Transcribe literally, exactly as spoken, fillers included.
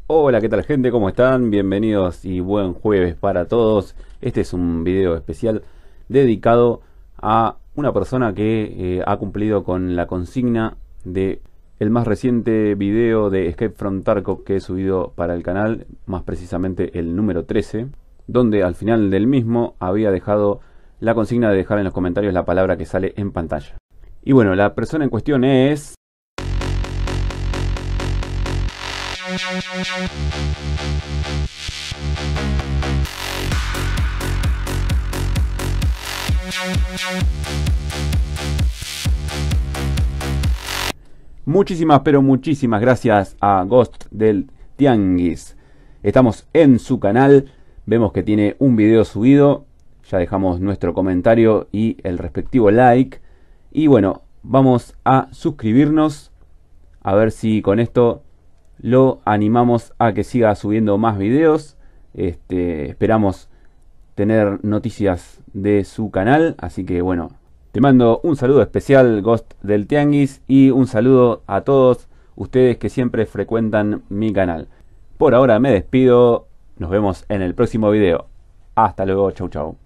Hola, ¿qué tal gente? ¿Cómo están? Bienvenidos y buen jueves para todos. Este es un video especial dedicado a una persona que eh, ha cumplido con la consigna de el más reciente video de Escape from Tarkov que he subido para el canal, más precisamente el número trece, donde al final del mismo había dejado la consigna de dejar en los comentarios la palabra que sale en pantalla. Y bueno, la persona en cuestión es... Muchísimas, pero muchísimas gracias a Ghost del Tianguis. Estamos en su canal, vemos que tiene un video subido, ya dejamos nuestro comentario y el respectivo like. Y bueno, vamos a suscribirnos, a ver si con esto lo animamos a que siga subiendo más videos. Este, esperamos tener noticias de su canal, así que bueno, te mando un saludo especial, Ghost del Tianguis, y un saludo a todos ustedes que siempre frecuentan mi canal. Por ahora me despido, nos vemos en el próximo video. Hasta luego, chau chau.